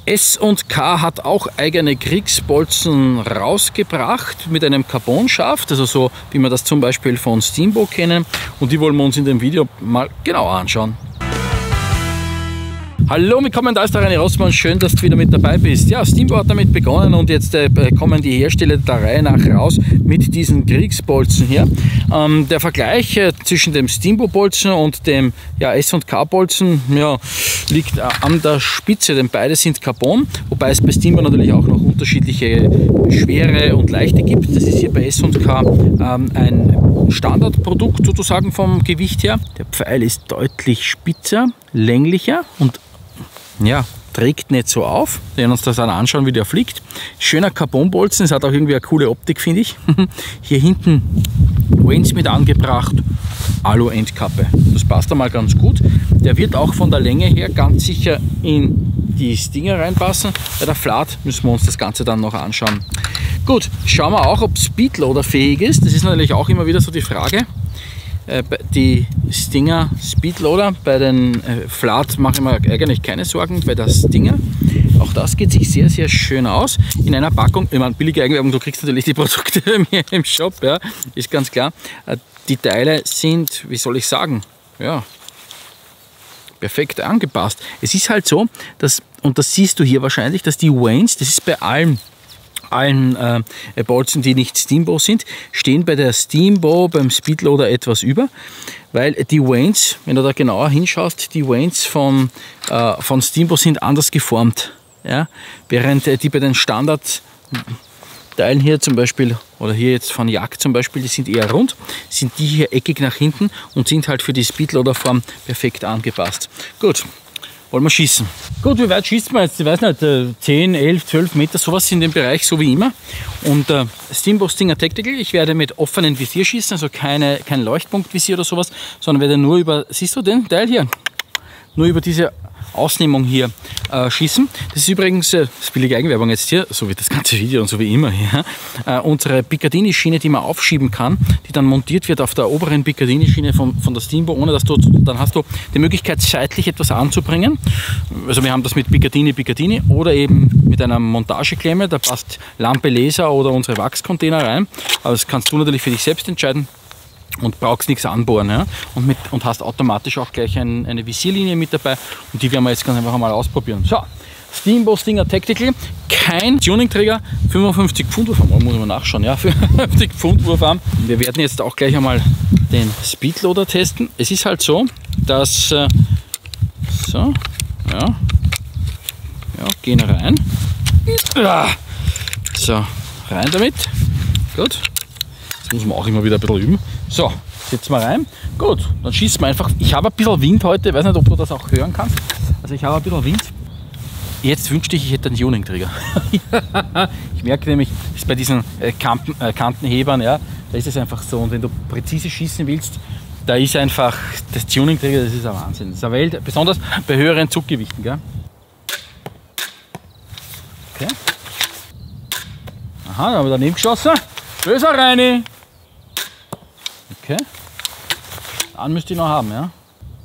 S&K hat auch eigene Kriegsbolzen rausgebracht mit einem Carbon-Schaft, also so wie wir das zum Beispiel von Steambo kennen, und die wollen wir uns in dem Video mal genauer anschauen. Hallo, willkommen, da ist der René Rossmann, schön, dass du wieder mit dabei bist. Ja, Steambo hat damit begonnen und jetzt kommen die Hersteller der Reihe nach raus mit diesen Kriegsbolzen hier. Der Vergleich zwischen dem Steambo-Bolzen und dem S&K-Bolzen liegt an der Spitze, denn beide sind Carbon, wobei es bei Steambo natürlich auch noch unterschiedliche schwere und leichte gibt. Das ist hier bei S&K ein Standardprodukt sozusagen vom Gewicht her. Der Pfeil ist deutlich spitzer, länglicher und trägt nicht so auf. Wir werden uns das dann anschauen, wie der fliegt. Schöner Carbonbolzen, es hat auch irgendwie eine coole Optik, finde ich. Hier hinten Vanes mit angebracht, Alu-Endkappe. Das passt einmal ganz gut. Der wird auch von der Länge her ganz sicher in die Stinger reinpassen. Bei der Flat müssen wir uns das Ganze dann noch anschauen. Gut, schauen wir auch, ob Speedloader fähig ist. Das ist natürlich auch immer wieder so die Frage. Die Stinger Speedloader, bei den Flat mache ich mir eigentlich keine Sorgen, bei der Stinger. Auch das geht sich sehr, sehr schön aus. In einer Packung, ich meine, billige Eigenwerbung, du kriegst natürlich die Produkte bei mir im Shop, ja, ist ganz klar. Die Teile sind, wie soll ich sagen, perfekt angepasst. Es ist halt so, dass, und das siehst du hier wahrscheinlich, dass die Vanes, das ist bei allen Bolzen, die nicht Steambo sind, stehen bei der Steambo beim Speedloader etwas über, weil die Vanes, wenn du da genauer hinschaust, die Vanes von Steambo sind anders geformt. Ja? Während die bei den Standardteilen hier zum Beispiel, oder hier jetzt von Jagd zum Beispiel, die sind eher rund, sind die hier eckig nach hinten und sind halt für die Speedloader-Form perfekt angepasst. Gut. Wollen wir schießen. Gut, wie weit schießt man jetzt? Ich weiß nicht, 10, 11, 12 Meter, sowas in dem Bereich, so wie immer. Und Steambo Stinger Tactical, ich werde mit offenem Visier schießen, also kein Leuchtpunktvisier oder sowas, sondern werde nur über, siehst du den Teil hier? Nur über diese Ausnehmung hier schießen. Das ist übrigens, das ist billige Eigenwerbung jetzt hier, so wie das ganze Video und so wie immer hier, unsere Picatinny-Schiene, die man aufschieben kann, die dann montiert wird auf der oberen Picatinny-Schiene von der Steambo, ohne dass dann hast du die Möglichkeit, seitlich etwas anzubringen. Also wir haben das mit Picatinny oder eben mit einer Montageklemme, da passt Lampe, Laser oder unsere Wachscontainer rein. Aber das kannst du natürlich für dich selbst entscheiden. Und brauchst nichts anbohren, ja? Und hast automatisch auch gleich eine Visierlinie mit dabei und die werden wir jetzt ganz einfach mal ausprobieren. So, Steambo Stinger Tactical, kein Tuningträger, 55 Pfund Wurfarm, muss man nachschauen, ja, 55 Pfund Wurfarm. Wir werden jetzt auch gleich einmal den Speedloader testen. Es ist halt so, dass, gehen rein. So, rein damit, gut. Das muss man auch immer wieder ein bisschen üben. So, setzen wir rein. Gut, dann schießen wir einfach. Ich habe ein bisschen Wind heute, ich weiß nicht, ob du das auch hören kannst. Also ich habe ein bisschen Wind. Jetzt wünschte ich hätte einen Tuningträger. Ich merke nämlich, das ist bei diesen Kantenhebern, ja, da ist es einfach so. Und wenn du präzise schießen willst, da ist einfach das Tuningträger, das ist ein Wahnsinn. Das ist eine Welt, besonders bei höheren Zuggewichten. Gell? Okay. Aha, da haben wir daneben geschossen. Böser Reini! Okay. An müsste ich noch haben, ja?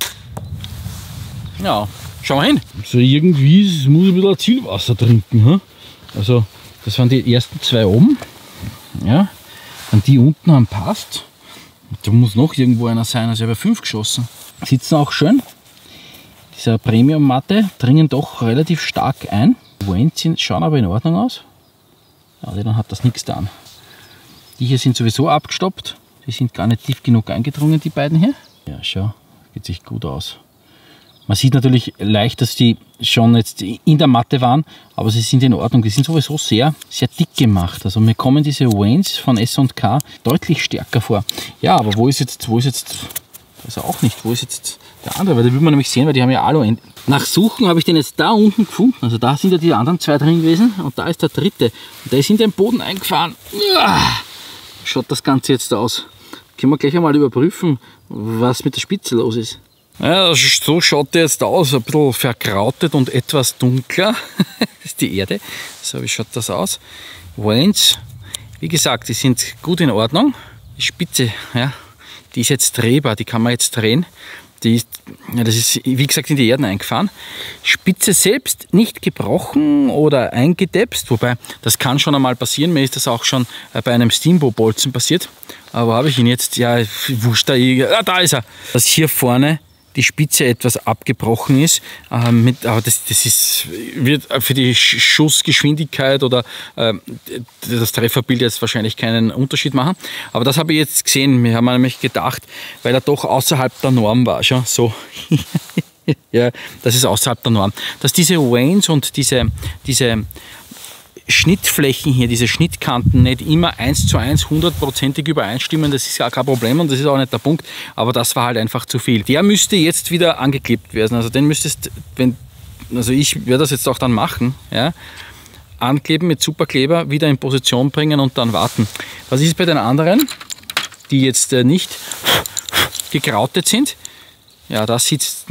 Ja, schau mal hin. So irgendwie muss ich ein bisschen Zielwasser trinken. Hm? Also, das waren die ersten zwei oben. Ja. Dann die unten haben passt. Da muss noch irgendwo einer sein. Also ich habe 5 geschossen. Sitzen auch schön. Diese Premium-Matte dringen doch relativ stark ein. Vanes schauen aber in Ordnung aus. Ja, dann hat das nichts getan. Die hier sind sowieso abgestoppt. Die sind gar nicht tief genug eingedrungen, die beiden hier. Ja, schau, geht sich gut aus. Man sieht natürlich leicht, dass die schon jetzt in der Matte waren, aber sie sind in Ordnung. Die sind sowieso sehr, sehr dick gemacht. Also mir kommen diese Vanes von S&K deutlich stärker vor. Ja, aber wo ist jetzt, also auch nicht, wo ist jetzt der andere? Weil da will man nämlich sehen, weil die haben ja Alu-Enden. Nach Suchen habe ich den jetzt da unten gefunden. Also da sind ja die anderen 2 drin gewesen und da ist der dritte. Und der ist in den Boden eingefahren. Schaut das Ganze jetzt aus. Können wir gleich einmal überprüfen, was mit der Spitze los ist. Ja, so schaut der jetzt aus, ein bisschen verkrautet und etwas dunkler. Das ist die Erde. So, wie schaut das aus? Vanes, wie gesagt, die sind gut in Ordnung. Die Spitze, ja, die ist jetzt drehbar, die kann man jetzt drehen. Die ist, ja, das ist wie gesagt in die Erden eingefahren. Spitze selbst nicht gebrochen oder eingedepst, wobei das kann schon einmal passieren. Mir ist das auch schon bei einem Steamboat-Bolzen passiert. Aber habe ich ihn jetzt, ja, wurscht da ist er. Dass hier vorne die Spitze etwas abgebrochen ist, aber das wird für die Schussgeschwindigkeit oder das Trefferbild jetzt wahrscheinlich keinen Unterschied machen. Aber das habe ich jetzt gesehen. Wir haben nämlich gedacht, weil er doch außerhalb der Norm war. Schon so. Ja, das ist außerhalb der Norm. Dass diese Vanes und diese Schnittflächen hier, diese Schnittkanten nicht immer 1:1 100%ig übereinstimmen, das ist ja kein Problem und das ist auch nicht der Punkt, aber das war halt einfach zu viel. Der müsste jetzt wieder angeklebt werden, also den müsstest, also ich werde das jetzt auch dann machen, ja, ankleben mit Superkleber, wieder in Position bringen und dann warten. Was ist bei den anderen, die jetzt nicht gekrautet sind? Ja, da sitzt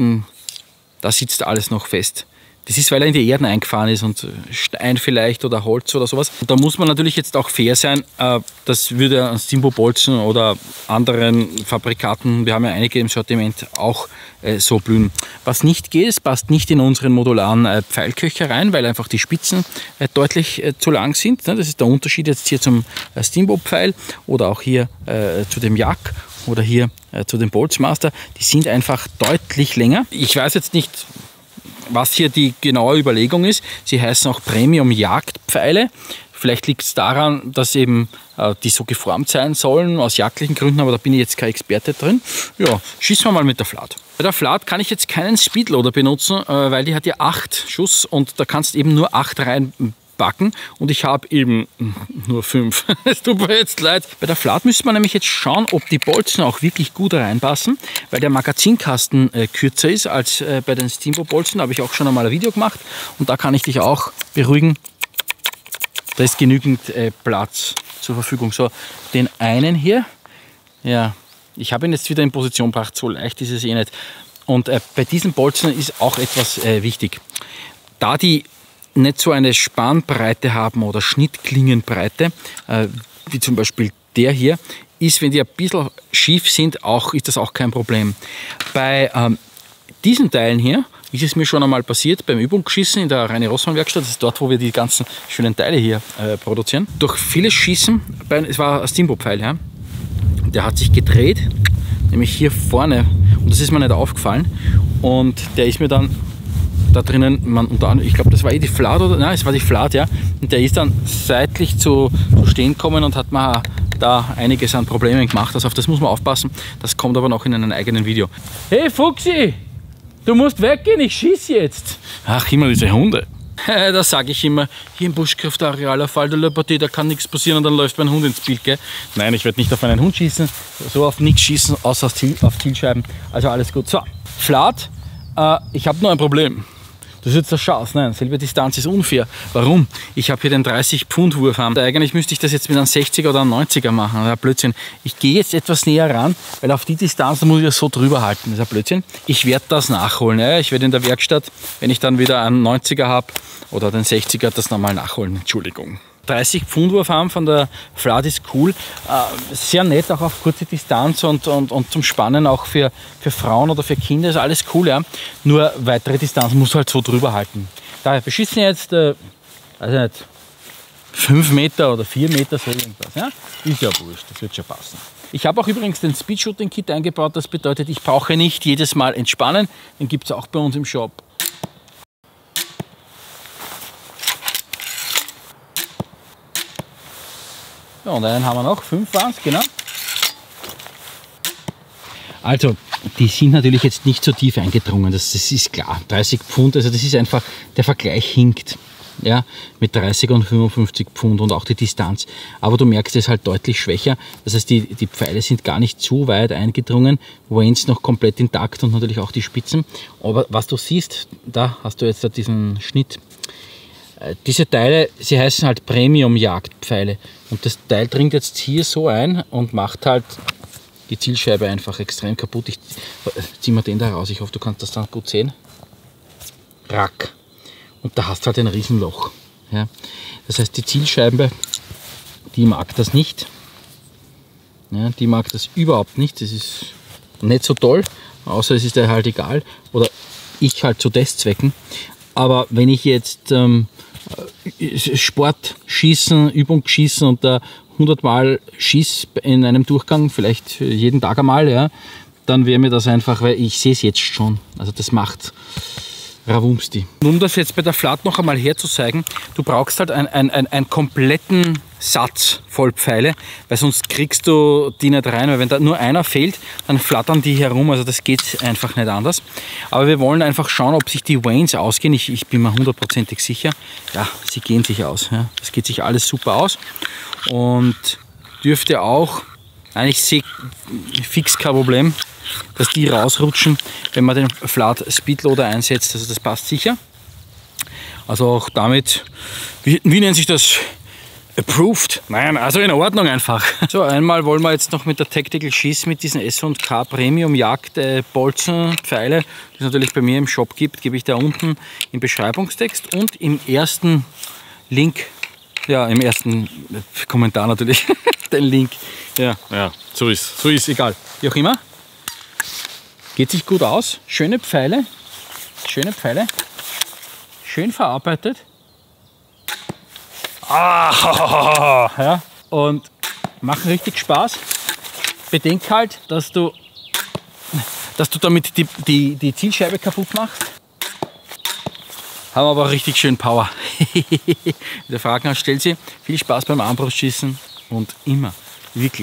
alles noch fest. Das ist, weil er in die Erden eingefahren ist und Stein vielleicht oder Holz oder sowas. Und da muss man natürlich jetzt auch fair sein. Das würde an Steamboat-Bolzen oder anderen Fabrikaten, wir haben ja einige im Sortiment, auch so blühen. Was nicht geht, es passt nicht in unseren modularen Pfeilköcher rein, weil einfach die Spitzen deutlich zu lang sind. Das ist der Unterschied jetzt hier zum Steamboat-Pfeil oder auch hier zu dem Yak oder hier zu dem Boltzmaster. Die sind einfach deutlich länger. Ich weiß jetzt nicht, was hier die genaue Überlegung ist. Sie heißen auch Premium-Jagdpfeile. Vielleicht liegt es daran, dass eben die so geformt sein sollen, aus jagdlichen Gründen, aber da bin ich jetzt kein Experte drin. Ja, schießen wir mal mit der Flat. Bei der Flat kann ich jetzt keinen Speedloader benutzen, weil die hat ja 8 Schuss und da kannst eben nur 8 reinpacken und ich habe eben nur 5. Es tut mir jetzt leid. Bei der Flat müsste man nämlich jetzt schauen, ob die Bolzen auch wirklich gut reinpassen, weil der Magazinkasten kürzer ist als bei den Steamboat-Bolzen. Da habe ich auch schon einmal ein Video gemacht und da kann ich dich auch beruhigen. Da ist genügend Platz zur Verfügung. So, den einen hier, ja, ich habe ihn jetzt wieder in Position gebracht, so leicht ist es eh nicht. Und bei diesen Bolzen ist auch etwas wichtig. Da die nicht so eine Spannbreite haben oder Schnittklingenbreite, wie zum Beispiel der hier, ist, wenn die ein bisschen schief sind, ist das auch kein Problem. Bei diesen Teilen hier ist es mir schon einmal passiert beim Übungsschießen in der Reine-Rossmann-Werkstatt. Das ist dort, wo wir die ganzen schönen Teile hier produzieren. Durch vieles Schießen, es war ein Steamboat-Pfeil, ja, der hat sich gedreht, nämlich hier vorne, und das ist mir nicht aufgefallen. Und der ist mir dann da drinnen, ich glaube, das war die Flat, oder? Nein, es war die Flat, ja. Und der ist dann seitlich zu stehen gekommen und hat mir da einiges an Problemen gemacht. Also auf das muss man aufpassen. Das kommt aber noch in einem eigenen Video. Hey Fuchsi, du musst weggehen, ich schieße jetzt. Ach, immer diese Hunde. Das sage ich immer. Hier im Buschkraftareal auf Val de la Bâtie, da kann nichts passieren und dann läuft mein Hund ins Bild, gell? Nein, ich werde nicht auf einen Hund schießen, so auf nichts schießen, außer auf Zielscheiben. Also alles gut. So, Flat, ich habe nur ein Problem. Das ist jetzt der Chance. Nein, selbe Distanz ist unfair. Warum? Ich habe hier den 30-Pfund-Wurf haben. Eigentlich müsste ich das jetzt mit einem 60er oder einem 90er machen. Das ist ein Blödsinn. Ich gehe jetzt etwas näher ran, weil auf die Distanz muss ich das so drüber halten. Das ist ein Blödsinn. Ich werde das nachholen. Ja? Ich werde in der Werkstatt, wenn ich dann wieder einen 90er habe oder den 60er, das nochmal nachholen. Entschuldigung. 30-Pfund-Wurf haben von der Flat ist cool. Sehr nett, auch auf kurze Distanz und zum Spannen auch für Frauen oder für Kinder ist alles cool. Ja. Nur weitere Distanz muss halt so drüber halten. Daher beschießen jetzt, weiß ich nicht, 5 Meter oder 4 Meter, so irgendwas. Ja. Ist ja wurscht, das wird schon passen. Ich habe auch übrigens den Speed-Shooting-Kit eingebaut. Das bedeutet, ich brauche nicht jedes Mal entspannen. Den gibt es auch bei uns im Shop. Ja, und einen haben wir noch, 5 waren es, genau. Also, die sind natürlich jetzt nicht so tief eingedrungen, das ist klar. 30 Pfund, also das ist einfach, der Vergleich hinkt. Ja, mit 30 und 55 Pfund und auch die Distanz. Aber du merkst, es ist halt deutlich schwächer. Das heißt, die Pfeile sind gar nicht zu weit eingedrungen. Vanes noch komplett intakt und natürlich auch die Spitzen. Aber was du siehst, da hast du jetzt diesen Schnitt. Diese Teile, sie heißen halt Premium-Jagdpfeile. Und das Teil dringt jetzt hier so ein und macht halt die Zielscheibe einfach extrem kaputt. Ich zieh mal den da raus, ich hoffe, du kannst das dann gut sehen. Rack. Und da hast du halt ein Riesenloch. Ja. Das heißt, die Zielscheibe, die mag das nicht. Ja, die mag das überhaupt nicht. Das ist nicht so toll. außer es ist dir halt egal oder ich halt zu Testzwecken. Aber wenn ich jetzt Sport schießen, Übung schießen und da 100 Mal schieße in einem Durchgang, vielleicht jeden Tag einmal, ja, dann wäre mir das einfach, weil ich sehe es jetzt schon. Also das macht Ravumsti. Um das jetzt bei der Flat noch einmal herzuzeigen, du brauchst halt einen kompletten Satz voll Pfeile, weil sonst kriegst du die nicht rein, weil wenn da nur einer fehlt, dann flattern die herum, also das geht einfach nicht anders. Aber wir wollen einfach schauen, ob sich die Vanes ausgehen. Ich bin mir hundertprozentig sicher, ja, sie gehen sich aus. Ja. Das geht sich alles super aus und dürfte auch, eigentlich sehe ich fix kein Problem, dass die rausrutschen, wenn man den Flat Speedloader einsetzt. Also das passt sicher. Also auch damit, wie nennt sich das? Approved? Nein, also in Ordnung einfach. So, einmal wollen wir jetzt noch mit der Tactical schießen mit diesen S&K Premium Jagd Bolzenpfeile, die es natürlich bei mir im Shop gibt, gebe ich da unten im Beschreibungstext und im ersten Link, ja, im ersten Kommentar natürlich, den Link. Ja, so ist, egal. Wie auch immer. Geht sich gut aus, schöne Pfeile, schön verarbeitet. Ja, und machen richtig Spaß. Bedenk halt, dass du damit die Zielscheibe kaputt machst. Haben aber richtig schön Power. Wenn du Fragen hast, stell sie. Viel Spaß beim Armbrustschießen und immer wirklich